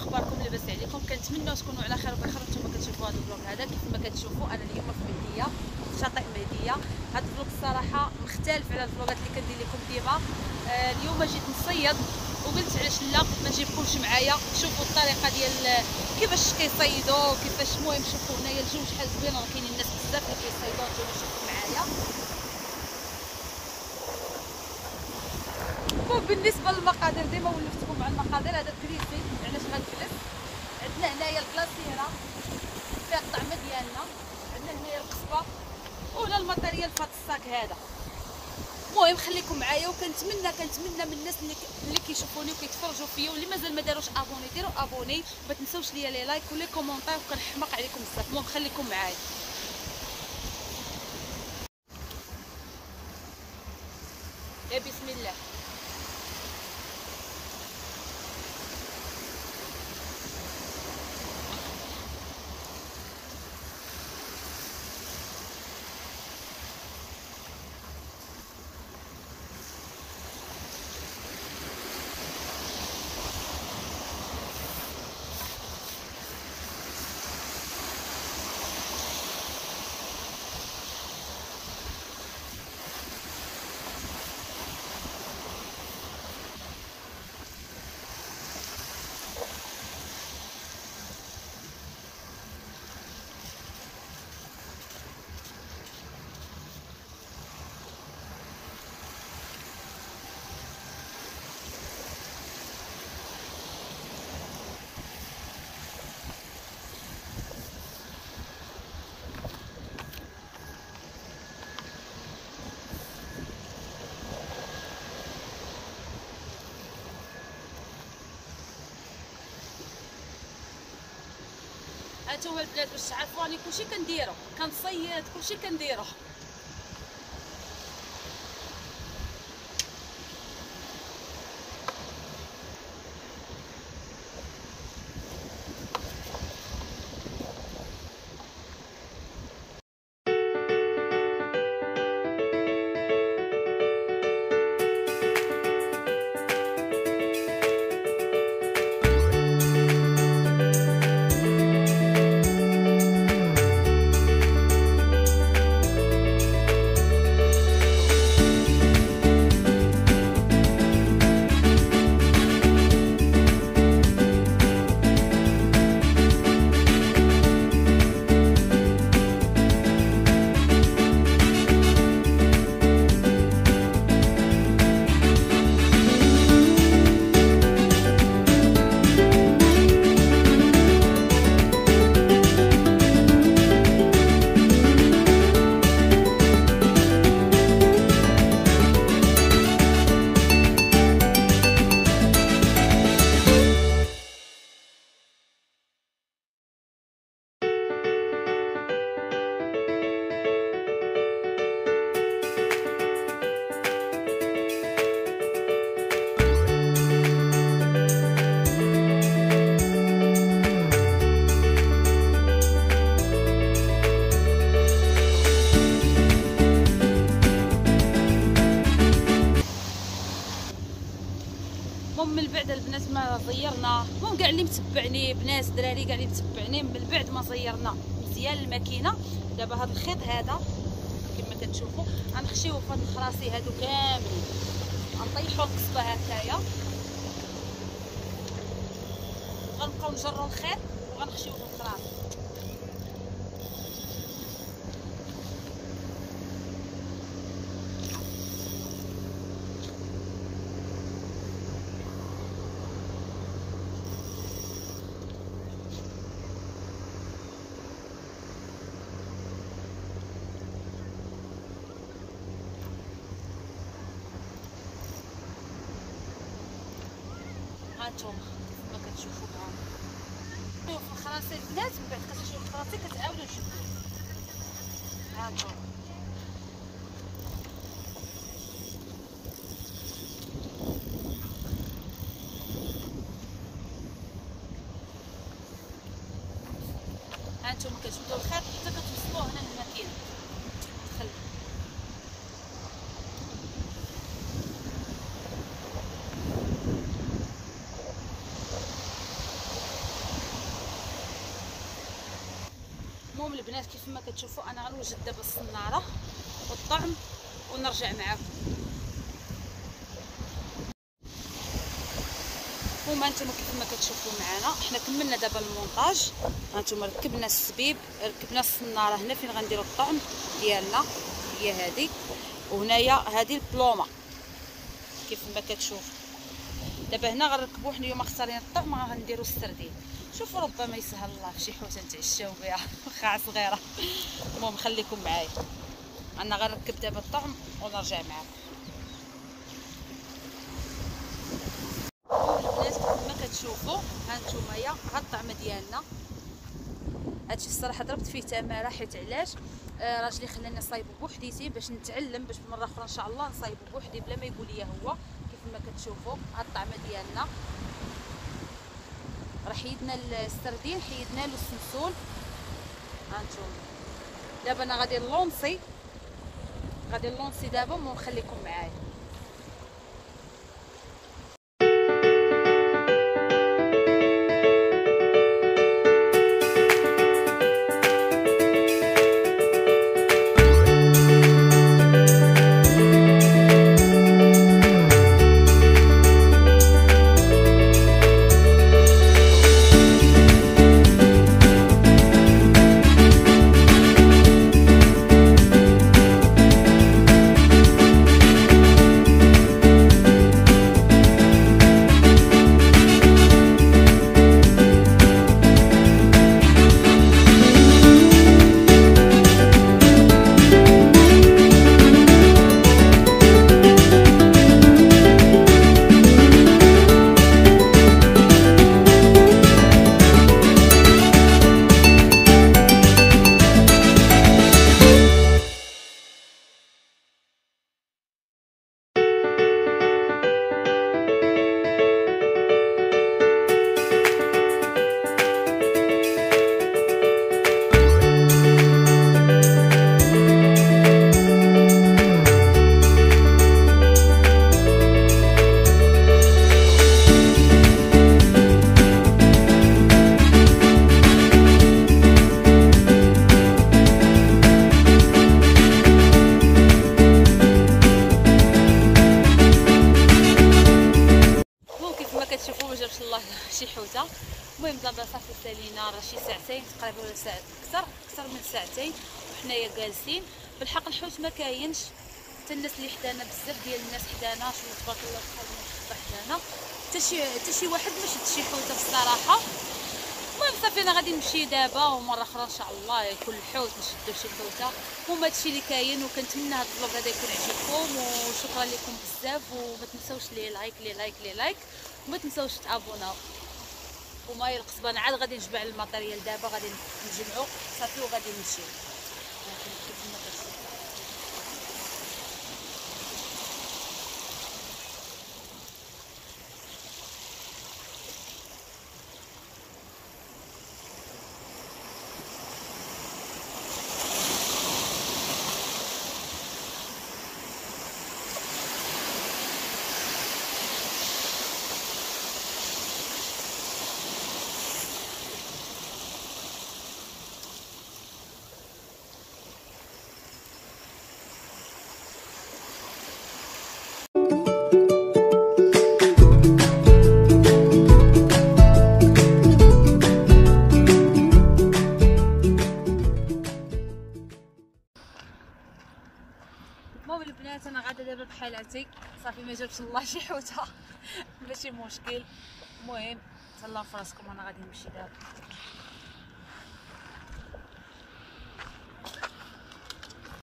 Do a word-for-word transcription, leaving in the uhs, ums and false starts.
اخباركم؟ لاباس عليكم؟ كنتمنى تكونوا على خير وبخير. نتوما كتشوفوا هذا الفلوق هذا كيف ما كتشوفوا انا اليوم في مهديه في شاطئ مهديه. هذا الفلوق الصراحه مختلف على الفلوقات اللي كندير لكم ديما. آه اليوم جيت نصيد وقلت علاش لا ما نجيبكمش معايا تشوفوا الطريقه ديال كيفاش كيصيدوا كيفاش. المهم شوفوا هنايا الجو شحال زوين، راه كاينين الناس بزاف اللي كيصيدوا. نتوما شوفوا معايا. وبالنسبه للمقادير ديما ولفتكم مع المقادير. هذا الكريسي علاش غنجلس. عندنا هنايا الكلاصيره فيها الطعمه ديالنا، عندنا هنايا القصبه ولا الماتيريال في هذا الصاك هذا. المهم خليكم معايا، وكنتمنى كنتمنى من الناس اللي اللي كيشوفوني وكيتفرجوا فيا واللي مازال ما داروش ابوني ديروا ابوني، وما تنساوش ليا لي لايك ولي كومونتير، وكنحماق عليكم بزاف. المهم خليكم معايا. يا بسم الله. هانتوما البنات باش تعرفوا راني كلشي كنديرو، كنصيد كلشي كنديرو. المهم من بعد البنات ما زيرنا، المهم كاع اللي متبعني بنات دراري كاع اللي متبعني من بعد ما زيرنا مزيان الماكينه. دابا هذا الخيط هذا كما كتشوفوا غنخشيوه في هاد الخراصي هادو كاملين، غنطيحوا القصبه هكايا، غنبقاو نجروا الخيط وغنخشيوه في الخراصي. هانتوما كما كتشوفوا معاهم في الخراصي البنات. من بعد كتشوفوا الخراصي كتعاودوا تجبدوا. هانتوما هانتوما كتشدوا الخيط حتى كتوصلوه هنا للماكينه. تخلي المهم البنات كيف ما كتشوفوا انا غنوجد دابا الصناره والطعم ونرجع معاكم. هما نتوما كيف ما كتشوفوا معنا حنا كملنا دابا المونطاج. هانتوما ركبنا السبيب، ركبنا الصناره هنا فين غنديروا الطعم ديالنا هي هذه، وهنايا هذه البلومه كيف ما كتشوفوا. دابا هنا غنركبوا حنا اليوم مختارين الطعم غنديروا السردين. شوفوا ربما يسهل الله في شي حوته نتعشاو بها واخا صغيره. المهم خليكم معايا انا غنركب دابا الطعم ونرجع معاكم. البنات كيف ما كتشوفوا هانتوما ها الطعم ديالنا. هادشي الصراحه ضربت فيه تماره حيت علاش آه راجلي خلاني نصايبو بوحديتي باش نتعلم، باش مره اخرى ان شاء الله نصايبو بوحدي بلا ما يقول لي هو. كيف ما كتشوفوا ها الطعم ديالنا راه حيدنا السردين حيدنا له السمسول. هانتوما دابا انا غادي نلونسي غادي نلونسي دابا ونخليكم معايا. شي حوته. المهم دابا صافي سالينا راه شي ساعتين تقريبا ولا ساعه اكثر اكثر من ساعتين وحنايا جالسين. بالحق الحوت ما كاينش، حتى الناس اللي حدانا بزاف ديال الناس حدانا شوف تبارك الله بحال ما حدانا حتى شي حتى شي واحد ما شد شي حوته بصراحه. المهم صافي انا غادي نمشي دابا ومره اخرى ان شاء الله يكون الحوت نشدو شي حوته. المهم هادشي اللي كاين، وكنتمنى هاد الفلوق هذا يكون عجبكم وشكرا لكم بزاف. وما تنساوش لي لايك لي لايك لي لايك وما تنساوش تابوناو. وماي القصبه انا عاد غادي نجمع الماتيريال دابا غادي نجمعو صافي وغادي نمشيو. المهم البنات انا غادا دابا بحالاتي صافي ما جابش الله شي حوته ماشي مشكل. المهم تهلاو فراسكم انا غادي نمشي دابا.